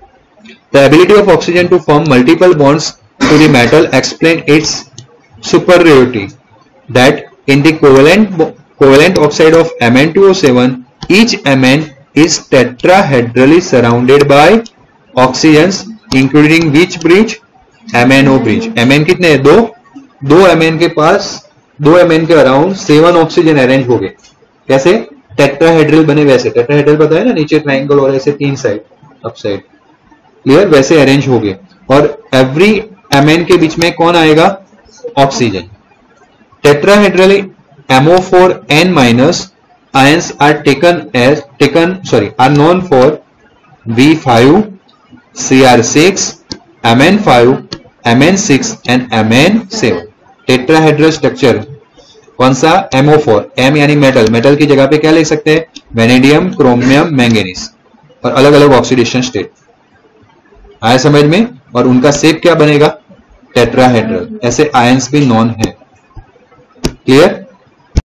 The ability of oxygen to form multiple bonds to the metal explain its superiority that in the covalent covalent oxide of M N two O seven each Mn is tetrahedrally surrounded by oxygens including which bridge, M N O bridge। Mn कितने हैं, दो, दो Mn के पास, दो Mn के around seven oxygen arrange हो गए। कैसे, टेट्राहेड्रल बने वैसे। टेट्राहेड्रल पता है ना, नीचे ट्राइंगल और ऐसे तीन साइड, अप साइड, क्लियर, वैसे अरेंज हो गए। और एवरी Mn के बीच में कौन आएगा, oxygen. Tetrahedrally M O four N minus ions are taken as taken sorry are known for V five, C R six, M N five, M N six and M N seven. Tetrahedral structure कौन सा, M O four. M यानी metal, metal की जगह पे क्या लिख सकते हैं, वेनेडियम, क्रोमियम, मैंगनीज, और अलग अलग ऑक्सीडेशन स्टेट। आया समझ में। और उनका शेप क्या बनेगा, टेट्राहेड्रल। ऐसे आयंस भी नॉन है, क्लियर।